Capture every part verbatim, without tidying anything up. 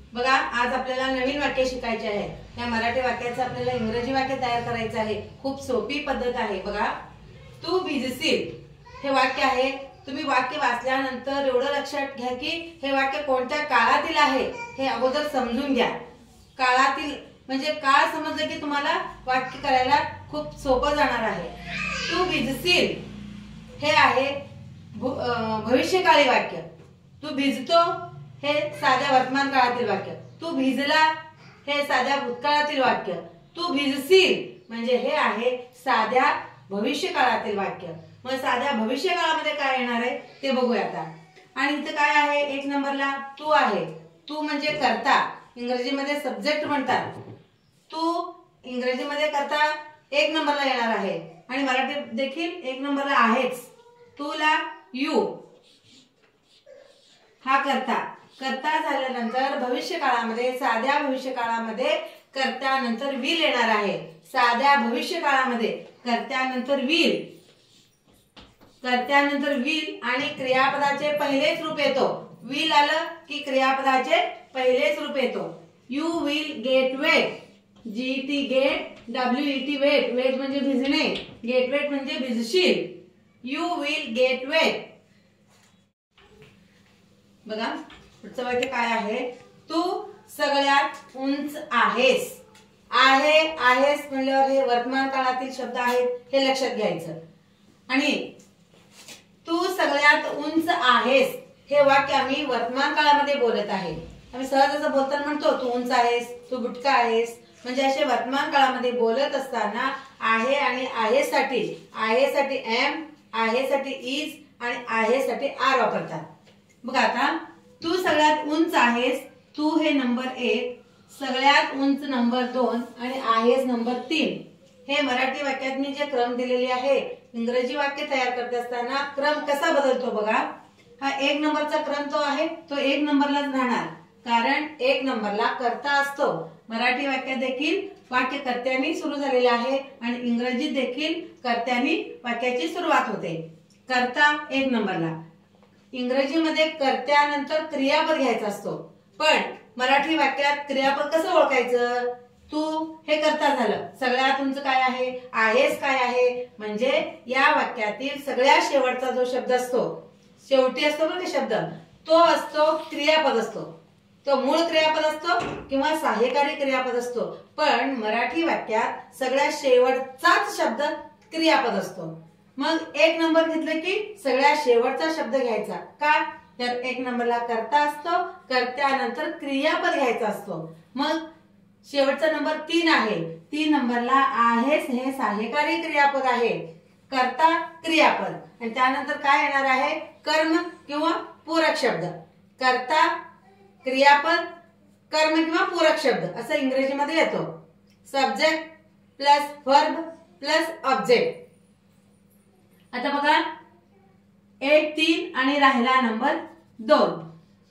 बघा, आज आपल्याला नवीन वाक्य शिकायचे आहे। या मराठी वाक्याचं आपल्याला इंग्रजी वाक्य तयार करायचं आहे। खूप सोपी पद्धत आहे। बघा, तू भिजशील हे वाक्य आहे। तुम्ही वाक्य वाचल्यानंतर एवढं लक्षात घ्या की हे वाक्य कोणत्या काळातील आहे हे अगोदर समजून घ्या। काळातील म्हणजे काळ समजलं की तुम्हाला वाक्य करायला खूप सोपं जाणार आहे। तू भिजशील हे आहे भविष्यकाळी वाक्य। तू भिजतो हे साध्या वर्तमान काळातील वाक्य। तू भिजला हे साध्या भूतकाळातील वाक्य। तू भिजशील म्हणजे हे आहे साध्या भविष्य काळातील वाक्य। मग साध्या भविष्य काळामध्ये काय येणार आहे ते बघूया आता। आणि इथे काय आहे, एक नंबरला तू आहे। तू म्हणजे करता, इंग्रजीमध्ये सब्जेक्ट म्हणतात। तू इंग्रजीमध्ये करता एक नंबरला येणार आहे आणि मराठीत देखील एक नंबरला आहेच। तूला यू हा करता। करता झाल्यानंतर भविष्य काळामध्ये साध्या भविष्य काळामध्ये कर्त्यानंतर विल येणार आहे। साध्या भविष्य काळामध्ये कर्त्यानंतर विल कर्त्यानंतर विल आणि क्रियापदाचे पहिलेच रूप येतो। विल आलं की क्रियापदाचे पहिलेच रूप येतो। You will get wet, G T get, W E T wet, wet म्हणजे भिजणे, गेट वेट म्हणजे भिजशील। You will get wet. बघा, पुढचं वाक्य काय आहे, तू सगळ्यात उंच आहेस। आहे आहेस म्हणल्यावर हे वर्तमान काळातील शब्द आहेत हे लक्षात घ्यायचं। आणि तू सगळ्यात उंच आहेस हे वाक्य आम्ही वर्तमान काळामध्ये बोलत आहे। आम्ही सहज असं बोलताना म्हणतो तू उंच आहेस, तू बुटका आहेस, म्हणजे असे वर्तमान काळामध्ये बोलत असताना आहे आणि आहे साठी आहे साठी एम, आहे साठी इज आणि आहे साठी आर वापरतात। बघा आता, तू सगळ्यात उंच आहेस, तू हे नंबर एक, सगळ्यात उंच नंबर दोन आणि आहेस नंबर तीन। हे मराठी वाक्यात मी जे क्रम दिलेले आहे, इंग्रजी वाक्य तयार करत असताना क्रम कसा बदलतो बघा। हा एक नंबरचा क्रम तो आहे तो एक नंबरलाच राहणार, कारण एक नंबरला कर्ता असतो। मराठी वाक्यात देखील वाक्य कर्त्याने सुरू झालेले आहे आणि इंग्रजीत देखील कर्त्याने वाक्याची सुरुवात होते। कर्ता एक नंबरला। इंग्रजीमध्ये कर्त्यानंतर क्रियापद घ्यायचा असतो, पण मराठी वाक्यात क्रियापद कसं ओळखायचं। तू हे कर्ता झालं, सगळ्यात उंच काय आहे, आहेस काय आहे, म्हणजे या वाक्यातील सगळ्यात शेवटचा जो शब्द असतो, शेवटी असतो बघा शब्द, तो असतो क्रियापद असतो। तो मूळ क्रियापद असतो किंवा सहाय्यकारी क्रियापद असतो, पण मराठी वाक्यात सगळ्यात शेवटचाच शब्द क्रियापद असतो। मग एक नंबर घेतलं की सगळ्यात शेवटचा शब्द घ्यायचा, का तर एक नंबरला कर्ता असतो, कर्त्यानंतर क्रियापद घ्यायचा असतो। मग शेवटचा नंबर तीन आहे, तीन नंबरला आहेस हे सहाय्यकारी क्रियापद आहे, कर्ता क्रियापद आणि त्यानंतर काय येणार आहे, कर्म किंवा पूरक शब्द। कर्ता क्रियापद कर्म किंवा पूरक शब्द असं इंग्रजीमध्ये येतो। Subject plus verb plus object. आता बघा, एक तीन आणि राहिला नंबर दोन।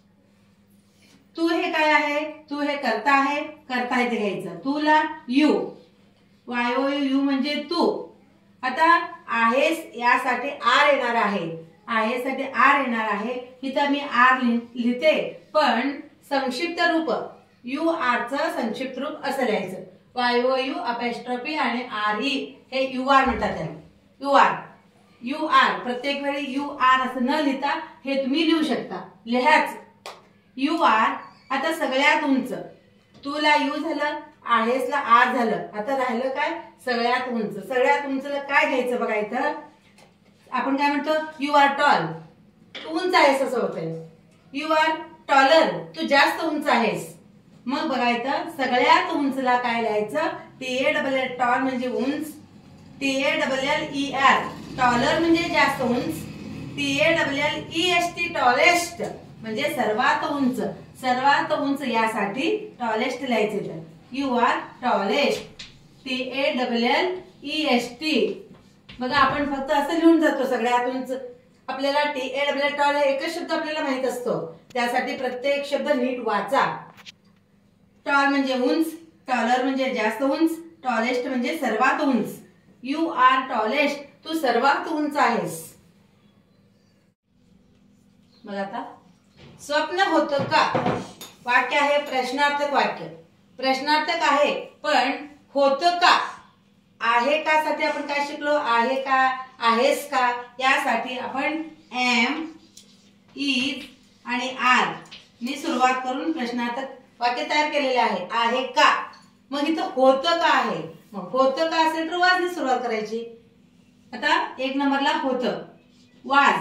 तू हे काय आहे, तू हे कर्ता आहे, कर्ता इथे घ्यायचं, तुला यू, वाय ओ यू म्हणजे तू। आता आहेस यासाठी आर येणार आहे, आहे साठी आर येणार आहे, इथं मी आर लिहिते, पण संक्षिप्त रूप यू आर चं संक्षिप्त रूप असं लिहायचं। वाय ओ यू अपॉस्ट्रोफी आणि आर ई हे यू आर म्हणतात त्याला, यू आर यू आर। प्रत्येक वेळी यू आर असं न लिहिता हे तुम्ही लिहू शकता, लिहाच यू आर। आता सगळ्यात उंच, तुला यू झालं, आहेसला आर झालं, आता राहिलं काय, सगळ्यात उंच। सगळ्यात उंचला काय घ्यायचं बघा, इथं आपण काय म्हणतो, यू आर टॉल, तू उंच आहेस असं होतंय। यू आर टॉलर, तू जास्त उंच आहेस। मग बघा इथं सगळ्यात उंचला काय लिहायचं, T A double L tall म्हणजे उंच, T A double L E R taller म्हणजे जास्त उंच, T A double L E S T tallest म्हणजे सर्वात उंच। सर्वात उंच यासाठी टॉलेस्ट लिहायचं, you are tallest, T A double L E S T. बघा, आपण फक्त असं लिहून जातो सगळ्यात उंच, आपल्याला T A double L tall एकच शब्द आपल्याला माहित असतो, त्यासाठी प्रत्येक शब्द नीट वाचा। टॉल म्हणजे उंच, टॉलर म्हणजे जास्त उंच, टॉलेस्ट म्हणजे सर्वात उंच। यू आर टॉलेस्ट, तू सर्वात उंच आहेस। मग आता स्वप्न होतं का, वाक्य आहे प्रश्नार्थक वाक्य. प्रश्नार्थक आहे पण होतं का, आहे का साठी आपण काय शिकलो, आहे का, आहेस का, यासाठी आपण एम, इज आणि आर नी सुरुवात करून प्रश्नार्थक वाक्य तयार केलेले आहे. आहे का, मग इथं होतं का आहे, मग होतं का असेल तर वाज नी सुरुवात करायची. आता एक नंबरला होतं, was.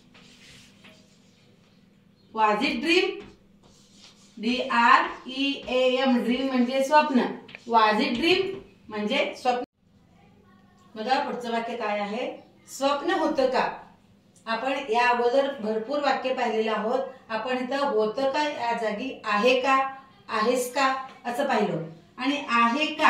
Was it dream, D R E A M, dream म्हणजे स्वप्न. वाज इट ड्रीम म्हणजे स्वप्न. बघा पुढचं वाक्य काय आहे, स्वप्न होतं का. आपण या अगोदर भरपूर वाक्य पाहिलेलं आहोत. आपण इथं होतं का या जागी आहे का, आहेस का असं पाहिलं. आणि आहे का,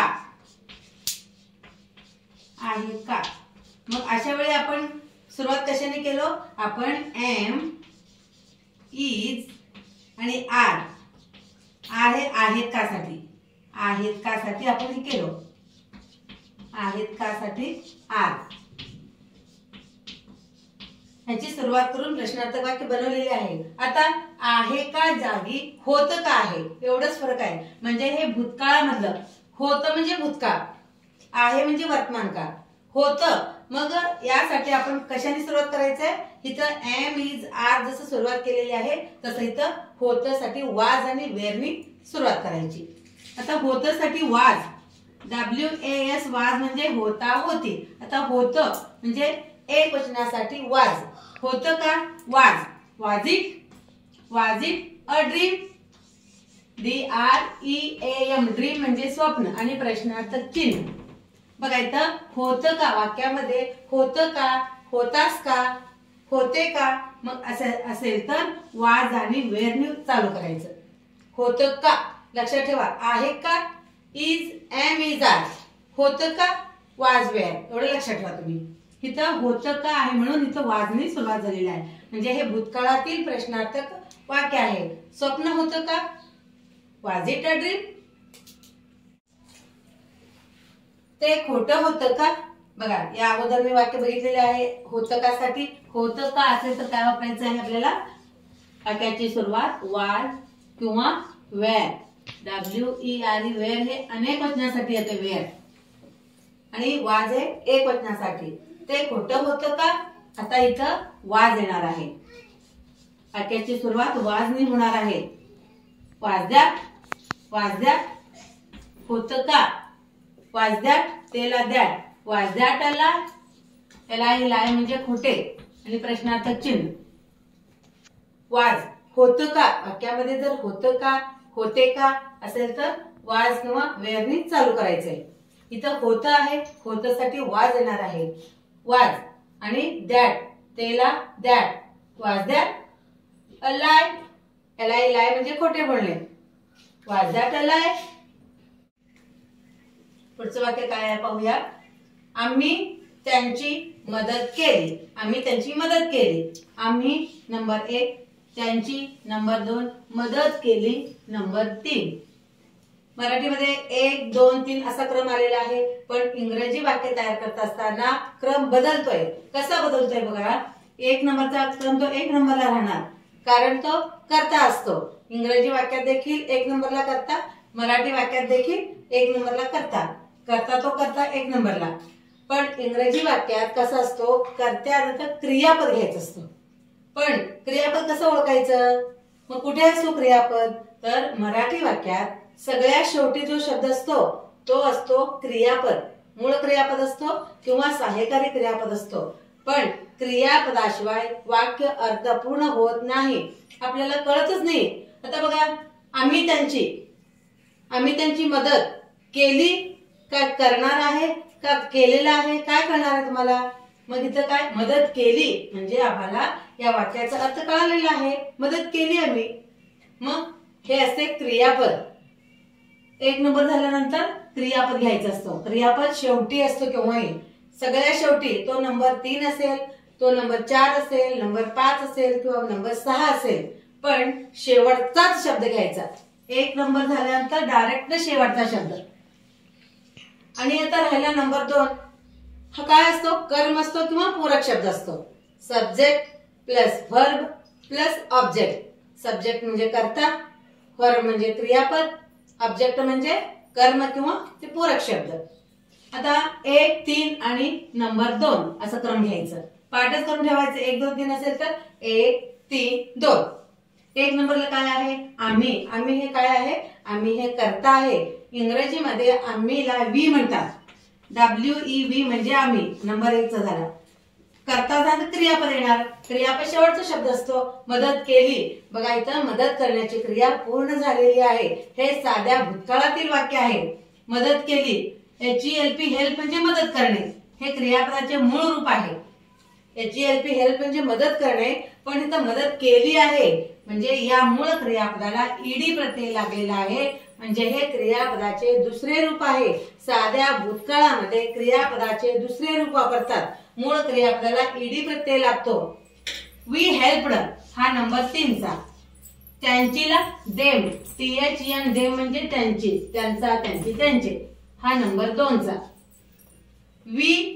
आहे का, मग अशा वेळी आपण सुरुवात कशाने केलो, आपण एम, इज आणि आर, आहे आहेत का साठी, आहेत का साठी आपण हे केलो, आहेत का साठी आर, ह्याची सुरुवात करून प्रश्नार्थक वाक्य बनवलेले आहे. आता आहे का जागी होतं का आहे, एवढंच फरक आहे. म्हणजे हे भूतकाळामधलं, होतं म्हणजे भूतकाळ, आहे म्हणजे वर्तमान काळ. होतं मग यासाठी आपण कशाने सुरुवात करायचंय, इथं एम, इज, आर जसं सुरुवात केलेली आहे तसं इथं होतं साठी वाज आणि वेरनी सुरुवात करायची. आता होतं साठी वाज, डब्ल्यू ए एस, वाज म्हणजे होता, होती. आता होतं म्हणजे एक वचनासाठी वाज, होतं का, वाज. Was it, was it a dream, D R E A M, dream म्हणजे स्वप्न आणि प्रश्नार्थक चिन्ह. बघा इथं होतं का, वाक्यामध्ये होतं का, होतास का, होते का, मग असं असेल तर वाज आणि वेरनी चालू करायचं. होतं का लक्षात ठेवा, आहे का, इज, एम, इज, आर, होतं का, वाज, वेर, एवढं लक्षात ठेवा तुम्ही. इथं होतं का आहे म्हणून इथं वाजनी सुरुवात झालेली आहे. म्हणजे हे भूतकाळातील प्रश्नार्थक वाक्य आहे. स्वप्न होतं का, वाज इट अ ड्रीम. ते खोटं होतं का, बघा या अगोदर मी वाक्य बघितलेले आहे. होतं का साठी होतं का असेल तर काय वापरायचं आहे आपल्याला, वाक्याची सुरुवात वाज किंवा were, W E R E, were हे अनेक वचनासाठी येते वेर, आणि वाज हे एक वचनासाठी. ते खोटं होतं का, आता इथं वाज येणार आहे. वाक्याची सुरुवात वाजनी होणार आहे. वाज दॅट, वाज दॅट, होतं का, वाज दॅट, तेला दॅट, वाज दॅट अ लाय, एलाय लाय म्हणजे खोटे आणि प्रश्नार्थक चिन्ह. वाज होतं का, वाक्यामध्ये जर होतं का, होते का असेल तर वाज किंवा वेरनी चालू करायचंय. इथं होतं आहे, होतं साठी वाज येणार आहे. वाज आणि दॅट, तेला दॅट, वाज दॅट अ लाय, एलाय लाय म्हणजे खोटे बोलणे, वाज दॅट अ लाय. पुढचं वाक्य काय आहे पाहूया. आम्ही त्यांची मदत केली, आम्ही त्यांची मदत केली. आम्ही नंबर एक, त्यांची नंबर दोन, मदत केली नंबर तीन. मराठीमध्ये एक, दोन, तीन असा क्रम आलेला आहे. पण इंग्रजी वाक्य तयार करत असताना क्रम बदलतोय. कसा बदलतोय बघा. एक नंबरचा क्रम तो एक नंबरला राहणार, कारण तो कर्ता असतो. इंग्रजी वाक्यात देखील एक नंबरला कर्ता, मराठी वाक्यात देखील एक नंबरला कर्ता. कर्ता तो कर्ता एक नंबरला. पण इंग्रजी वाक्यात कसं असतो, कर्त्यानंतर क्रियापद घ्यायचं असतो. पण क्रियापद कसं ओळखायचं, मग कुठे असतो क्रियापद, तर मराठी वाक्यात सगळ्यात शेवटी जो शब्द असतो तो असतो क्रियापद. मूळ क्रियापद असतो किंवा सहाय्यकारी क्रियापद असतो. पण क्रियापदाशिवाय वाक्य अर्थपूर्ण होत नाही, आपल्याला कळतच नाही. आता बघा, आम्ही त्यांची, आम्ही त्यांची मदत केली, काय करणार आहे का केलेला आहे, काय करणार आहे तुम्हाला. मग इथं काय, मदत केली म्हणजे आम्हाला या वाक्याचा अर्थ कळालेला आहे, मदत केली आम्ही. मग हे असते क्रियापद. एक नंबर झाल्यानंतर क्रियापद घ्यायचा असतो. क्रियापद शेवटी असतो केव्हाही, सगळ्या शेवटी. तो नंबर तीन असेल, तो नंबर चार असेल, नंबर पाच असेल किंवा नंबर सहा असेल, पण शेवटचाच शब्द घ्यायचा. एक नंबर झाल्यानंतर डायरेक्ट शेवटचा शब्द. आणि आता राहिला नंबर दोन, हा काय असतो, कर्म असतो किंवा पूरक शब्द असतो. Subject plus verb plus object. Subject म्हणजे कर्ता, फॉर म्हणजे क्रियापद, ऑब्जेक्ट म्हणजे कर्म किंवा ते पूरक शब्द. आता एक, तीन आणि नंबर दोन असं क्रम घ्यायचं. पाठच करून ठेवायचं. एक दोन तीन असेल तर एक तीन दोन. एक नंबरला काय आहे? आम्ही. आम्ही हे काय आहे? आम्ही हे कर्ता आहे. इंग्रजीमध्ये आम्हीला वी म्हणतात. डब्ल्यू ई व्ही म्हणजे आम्ही. नंबर एक चा झाला. कर्ता झालं क्रियापद येणार. क्रियापद शेवटचा शब्द असतो. मदत केली. बघा इथं मदत करण्याची क्रिया पूर्ण झालेली आहे. हे साध्या भूतकाळातील वाक्य आहे. मदत केली. H E L P help म्हणजे मदत करणे. हे क्रियापदाचे मूळ रूप आहे. H E L P help म्हणजे मदत करणे, पण इथं मदत केली आहे म्हणजे या मूळ क्रियापदाला ईडी प्रत्यय लागलेला आहे. म्हणजे हे क्रियापदाचे दुसरे रूप आहे. साध्या भूतकाळामध्ये क्रियापदाचे दुसरे रूप वापरतात. मूळ क्रियापदाला ईडी प्रत्यय लागतो. वी हेल्पड हा नंबर तीन चा. त्यांचीला them, T H N them म्हणजे त्यांची, त्यांचा, त्यांची, त्यांचे हा नंबर दोन चा. वी